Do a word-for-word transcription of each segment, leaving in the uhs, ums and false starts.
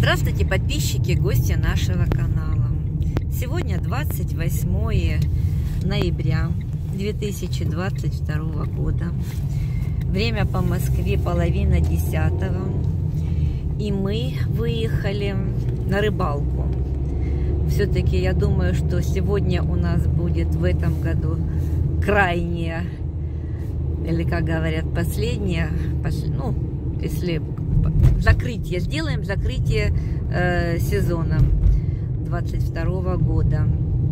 Здравствуйте, подписчики, гости нашего канала. Сегодня двадцать восьмое ноября две тысячи двадцать второго года. Время по Москве половина десятого. И мы выехали на рыбалку. Все-таки я думаю, что сегодня у нас будет в этом году крайняя, или как говорят, последняя, ну, если закрытие, сделаем закрытие э, сезона двадцать второго года.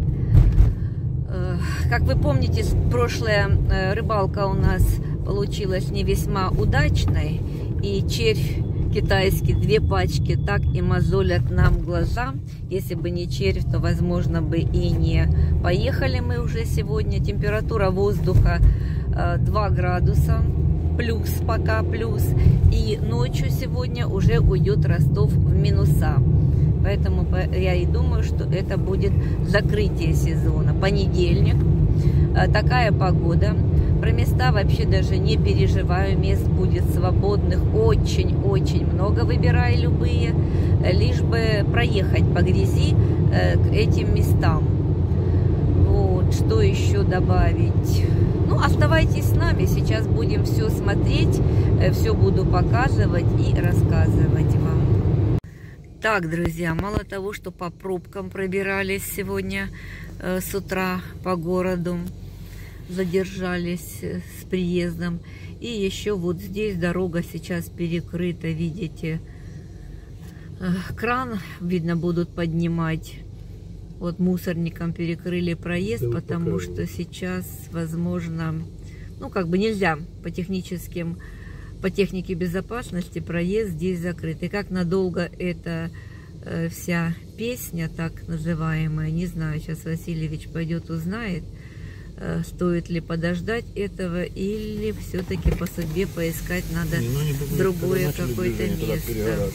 Э, как вы помните, прошлая э, рыбалка у нас получилась не весьма удачной, и червь китайский, две пачки, так и мозолят нам глаза. Если бы не червь, то, возможно, бы и не поехали мы уже сегодня. Температура воздуха э, два градуса. Плюс, пока плюс. И ночью сегодня уже уйдет Ростов в минуса. Поэтому я и думаю, что это будет закрытие сезона. Понедельник. Такая погода. Про места вообще даже не переживаю. Мест будет свободных очень-очень много. Выбирай любые. Лишь бы проехать по грязи к этим местам. Вот. Что еще добавить? Ну, оставайтесь с нами, сейчас будем все смотреть, все буду показывать и рассказывать вам. Так, друзья, мало того, что по пробкам пробирались сегодня э, с утра по городу, задержались с приездом, и еще вот здесь дорога сейчас перекрыта, видите, э, кран, видно, будут поднимать. Вот мусорникам перекрыли проезд, да, потому вот что сейчас, возможно, ну, как бы нельзя по техническим, по технике безопасности проезд здесь закрыт. И как надолго эта э, вся песня, так называемая, не знаю, сейчас Васильевич пойдет узнает, э, стоит ли подождать этого, или все-таки по судьбе поискать надо не, ну, не буду, другое какое-то место.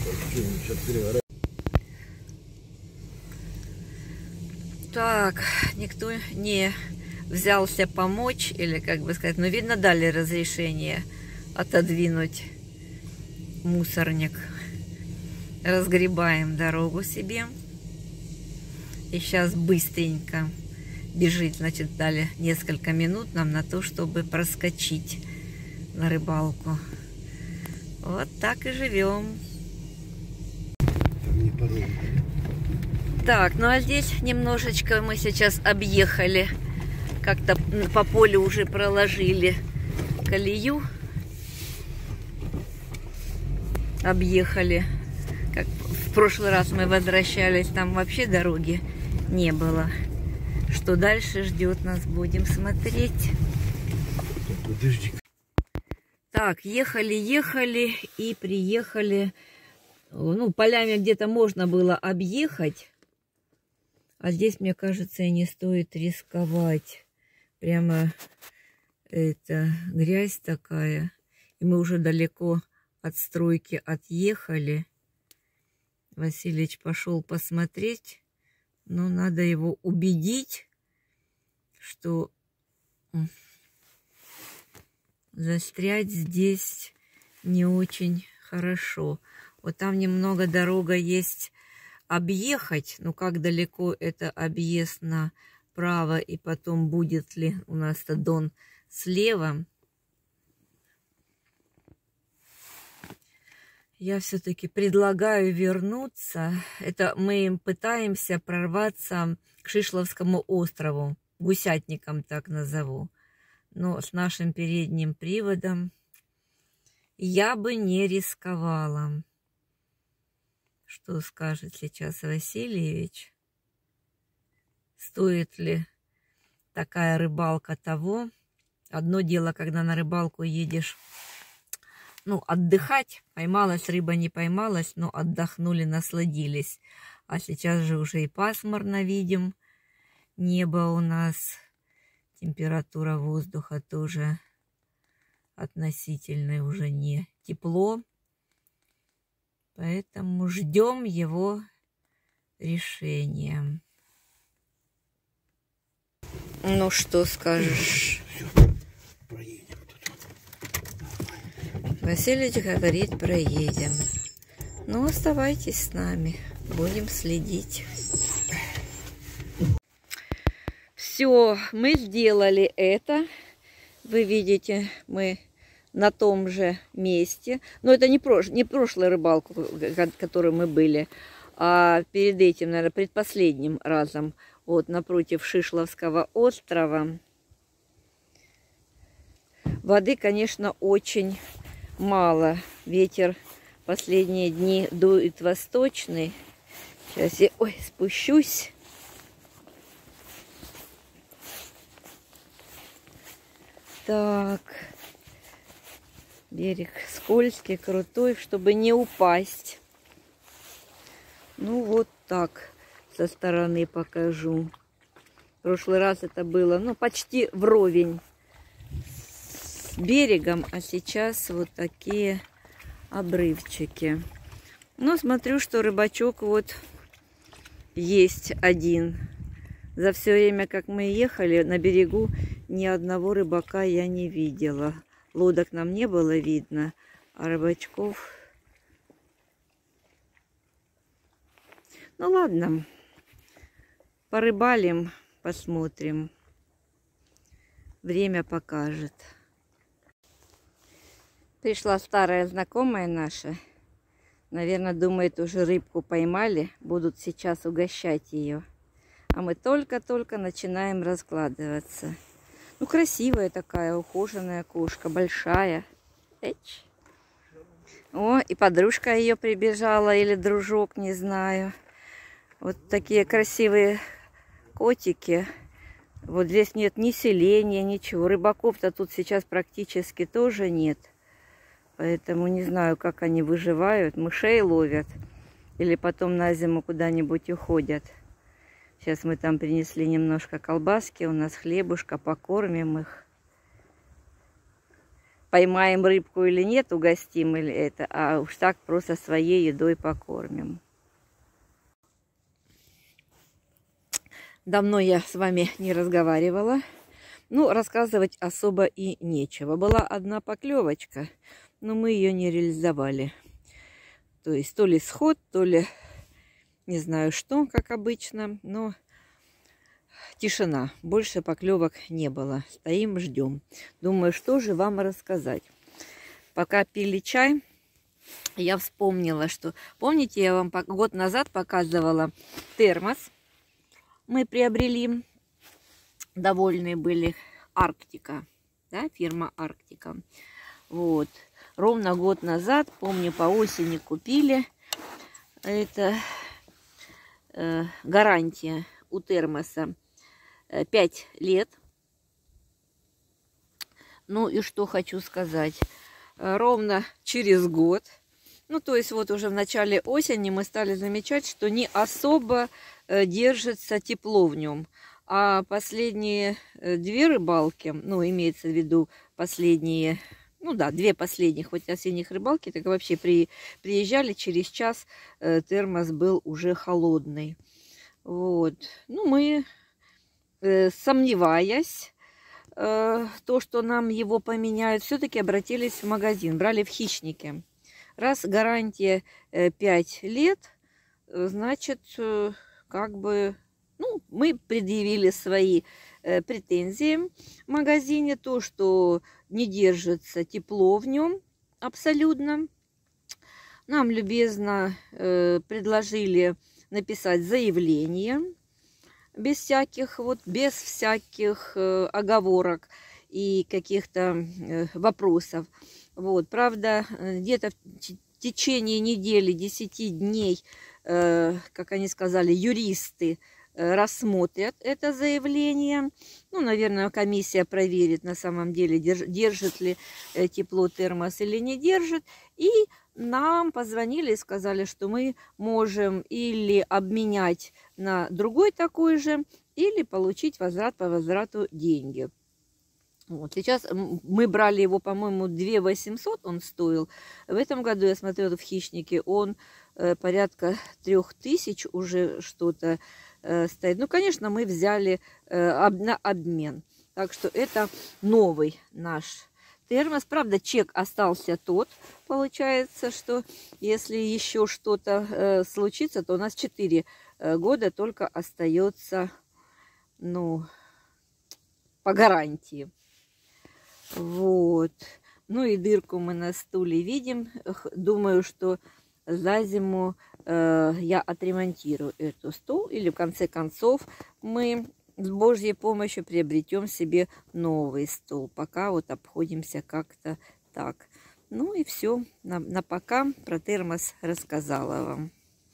Так, никто не взялся помочь, или, как бы сказать, ну, видно, дали разрешение отодвинуть мусорник. Разгребаем дорогу себе. И сейчас быстренько бежит, значит, дали несколько минут нам на то, чтобы проскочить на рыбалку. Вот так и живем. Так, ну а здесь немножечко мы сейчас объехали, как-то по полю уже проложили колею, объехали. Как в прошлый раз мы возвращались, там вообще дороги не было. Что дальше ждет нас, будем смотреть. Так, ехали, ехали и приехали. Ну, полями где-то можно было объехать. А здесь, мне кажется, и не стоит рисковать. Прямо это грязь такая. И мы уже далеко от стройки отъехали. Васильевич пошел посмотреть. Но надо его убедить, что застрять здесь не очень хорошо. Вот там немного дорога есть объехать, но как далеко это объезд направо, и потом будет ли у нас-то Дон слева. Я все-таки предлагаю вернуться. Это мы пытаемся прорваться к Шишловскому острову, Гусятникам так назову. Но с нашим передним приводом я бы не рисковала. Что скажет сейчас Васильевич? Стоит ли такая рыбалка того? Одно дело, когда на рыбалку едешь, ну, отдыхать. Поймалась рыба, не поймалась, но отдохнули, насладились. А сейчас же уже и пасмурно видим. Небо у нас, температура воздуха тоже относительно уже не тепло. Поэтому ждем его решения. Ну, что скажешь? Васильевич говорит, проедем. Ну, оставайтесь с нами, будем следить. Все, мы сделали это. Вы видите, мы на том же месте. Но это не, прош... не прошлая рыбалка, которой мы были, а перед этим, наверное, предпоследним разом. Вот напротив Шишловского острова. Воды, конечно, очень мало. Ветер последние дни дует восточный. Сейчас я, ой, спущусь. Так. Берег скользкий, крутой, чтобы не упасть. Ну, вот так со стороны покажу. В прошлый раз это было, ну, почти вровень с берегом, а сейчас вот такие обрывчики. Но смотрю, что рыбачок вот есть один. За все время, как мы ехали, на берегу ни одного рыбака я не видела. Лодок нам не было видно, а рыбачков... Ну ладно, порыбалим, посмотрим. Время покажет. Пришла старая знакомая наша. Наверное, думает, уже рыбку поймали. Будут сейчас угощать ее. А мы только-только начинаем раскладываться. Ну, красивая такая, ухоженная кошка. Большая. Эч. О, и подружка ее прибежала. Или дружок, не знаю. Вот такие красивые котики. Вот здесь нет ни селения, ничего. Рыбаков-то тут сейчас практически тоже нет. Поэтому не знаю, как они выживают. Мышей ловят. Или потом на зиму куда-нибудь уходят. Сейчас мы там принесли немножко колбаски. У нас хлебушка. Покормим их. Поймаем рыбку или нет, угостим или это. А уж так просто своей едой покормим. Давно я с вами не разговаривала. Ну, рассказывать особо и нечего. Была одна поклевочка, но мы ее не реализовали. То есть то ли сход, то ли не знаю что, как обычно. Но тишина. Больше поклевок не было. Стоим, ждем. Думаю, что же вам рассказать. Пока пили чай, я вспомнила, что... Помните, я вам год назад показывала термос. Мы приобрели, довольны были, Арктика, да, фирма Арктика. Вот, ровно год назад, помню, по осени купили. Это э, гарантия у термоса э, пять лет. Ну и что хочу сказать, э, ровно через год, ну то есть вот уже в начале осени мы стали замечать, что не особо держится тепло в нем. А последние две рыбалки, ну, имеется в виду последние, ну да, две последних вот осенних рыбалки, так вообще при, приезжали, через час э, термос был уже холодный. Вот. Ну, мы, э, сомневаясь, э, то, что нам его поменяют, все-таки обратились в магазин, брали в Хищнике. Раз гарантия э, пять лет, значит... Э, как бы, ну, мы предъявили свои э, претензии в магазине, то, что не держится тепло в нем абсолютно. Нам любезно э, предложили написать заявление без всяких, вот, без всяких э, оговорок и каких-то э, вопросов. Вот, правда, где-то в течение недели, десяти дней, как они сказали, юристы рассмотрят это заявление. Ну, наверное, комиссия проверит на самом деле, держит ли тепло термос или не держит. И нам позвонили и сказали, что мы можем или обменять на другой такой же, или получить возврат по возврату деньги. Вот. Сейчас мы брали его, по-моему, две тысячи восемьсот он стоил. В этом году, я смотрела в Хищнике, он э, порядка трёх тысяч уже что-то э, стоит. Ну, конечно, мы взяли э, об, на обмен. Так что это новый наш термос. Правда, чек остался тот. Получается, что если еще что-то э, случится, то у нас четыре э, года только остается, ну, по гарантии. Вот. Ну и дырку мы на стуле видим. Думаю, что за зиму э, я отремонтирую эту стул. Или в конце концов мы с Божьей помощью приобретем себе новый стул. Пока вот обходимся как-то так. Ну и все. На, на пока про термос рассказала вам.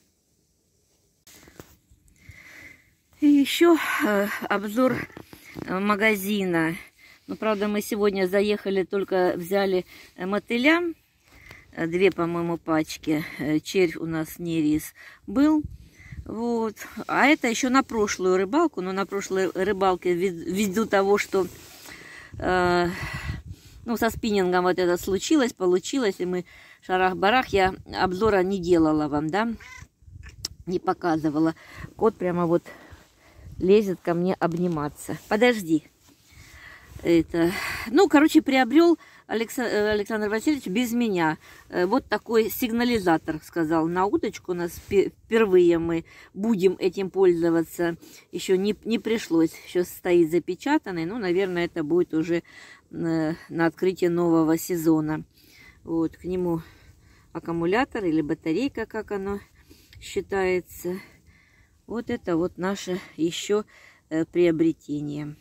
И еще э, обзор магазина. Ну, правда, мы сегодня заехали, только взяли мотыля. Две, по-моему, пачки. Червь у нас не рис был. Вот. А это еще на прошлую рыбалку. Но на прошлой рыбалке, ввиду того, что э, ну, со спиннингом вот это случилось, получилось, и мы шарах-барах, я обзора не делала вам, да, не показывала. Кот прямо вот лезет ко мне обниматься. Подожди. Это, ну, короче, приобрел Александр, Александр Васильевич без меня вот такой сигнализатор, сказал, на удочку. У нас впервые мы будем этим пользоваться. Еще не, не пришлось, еще стоит запечатанный. Ну, наверное, это будет уже на, на открытие нового сезона. Вот, к нему аккумулятор или батарейка, как оно считается. Вот это вот наше еще приобретение.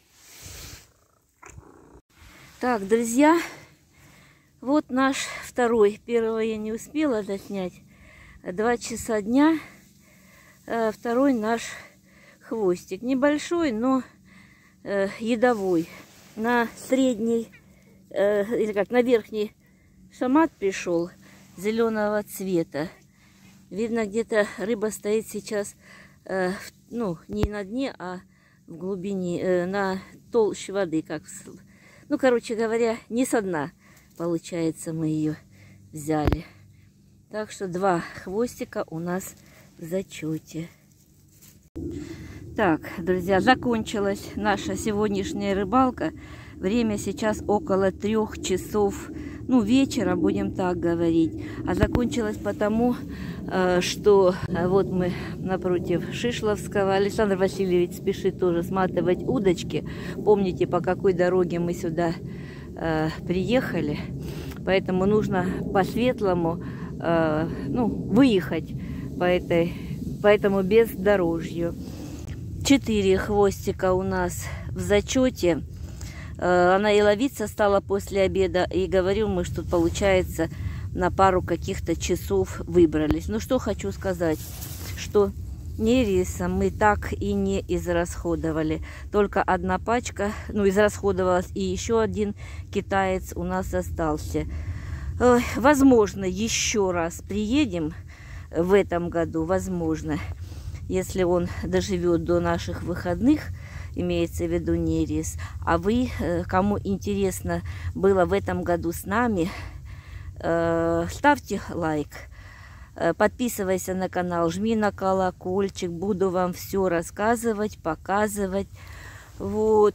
Так, друзья, вот наш второй. Первого я не успела заснять. Два часа дня. Второй наш хвостик. Небольшой, но э, едовой. На средний, э, или как, на верхний шамат пришел зеленого цвета. Видно, где-то рыба стоит сейчас, э, ну, не на дне, а в глубине, э, на толще воды, как в... Ну, короче говоря, не со дна, получается, мы ее взяли. Так что два хвостика у нас в зачете. Так, друзья, закончилась наша сегодняшняя рыбалка. Время сейчас около трех часов, ну, вечера, будем так говорить. А закончилась потому, что вот мы напротив Шишловского. Александр Васильевич спешит тоже сматывать удочки. Помните, по какой дороге мы сюда э, приехали. Поэтому нужно по-светлому э, ну, выехать по, этой, по этому бездорожью. Четыре хвостика у нас в зачете. Э, она и ловиться стала после обеда. И говорил мы, что получается... на пару каких-то часов выбрались. Ну, что хочу сказать, что нериса мы так и не израсходовали. Только одна пачка, ну, израсходовалась, и еще один китаец у нас остался. Ой, возможно, еще раз приедем в этом году, возможно, если он доживет до наших выходных, имеется в виду нерис. А вы, кому интересно было в этом году с нами, ставьте лайк, подписывайся на канал, жми на колокольчик, буду вам все рассказывать, показывать. Вот.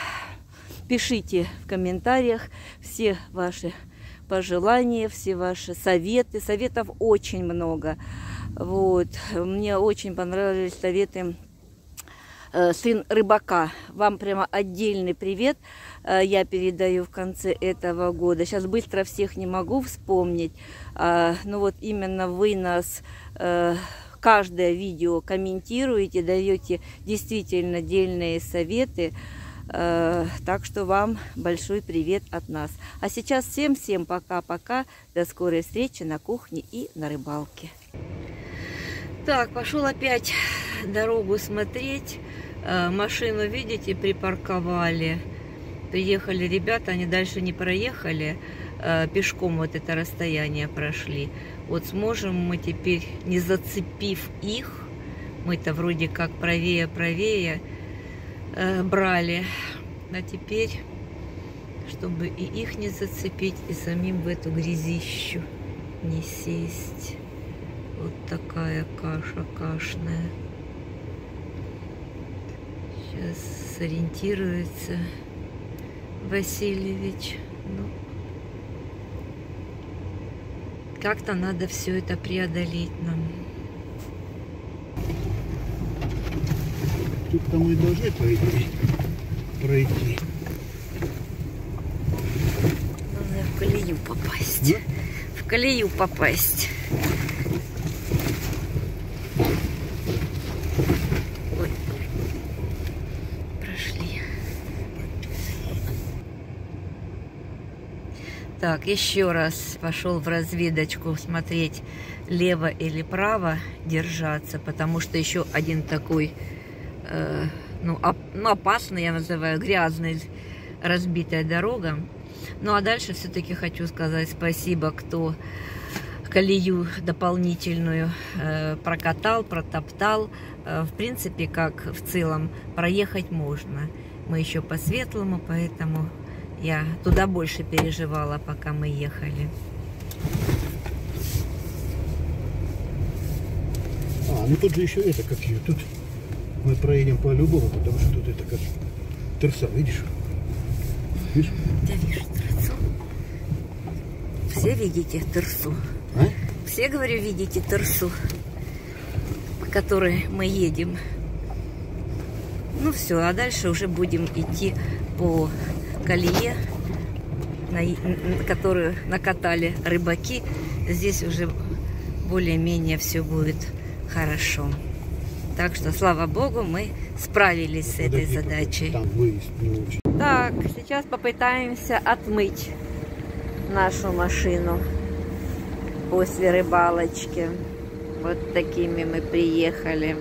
Пишите в комментариях все ваши пожелания, все ваши советы. Советов очень много. Вот. Мне очень понравились советы сын рыбака. Вам прямо отдельный привет я передаю в конце этого года. Сейчас быстро всех не могу вспомнить. Но вот именно вы нас каждое видео комментируете, даете действительно дельные советы. Так что вам большой привет от нас. А сейчас всем-всем пока-пока. До скорой встречи на кухне и на рыбалке. Так, пошел опять дорогу смотреть. Машину, видите, припарковали. Приехали ребята, они дальше не проехали. Пешком вот это расстояние прошли. Вот сможем мы теперь, не зацепив их, мы-то вроде как правее-правее брали. А теперь, чтобы и их не зацепить, и самим в эту грязищу не сесть. Вот такая каша кашная. Сейчас сориентируется Васильевич. Ну, как-то надо все это преодолеть нам. Тут-то мы должны пройти. пройти. Надо в колею попасть. Да? В колею попасть. Ой. Прошли. Так, еще раз пошел в разведочку смотреть, лево или право держаться, потому что еще один такой, э, ну, оп, ну, опасный, я называю, грязный, разбитая дорога. Ну, а дальше все-таки хочу сказать спасибо, кто колею дополнительную э, прокатал, протоптал. Э, в принципе, как в целом, проехать можно. Мы еще по светлому, поэтому я туда больше переживала, пока мы ехали. А, ну тут же еще это, как ее, тут мы проедем по-любому, потому что тут это как тырса, видишь? Видишь? Я вижу тырсу. Все видите тырсу? А? Все, говорю, видите тырсу, по которой мы едем. Ну все, а дальше уже будем идти по колее, на, на которую накатали рыбаки. Здесь уже более-менее все будет хорошо. Так что, слава богу, мы справились с этой задачей. Там выезд не очень. Так, сейчас попытаемся отмыть нашу машину после рыбалочки. Вот такими мы приехали.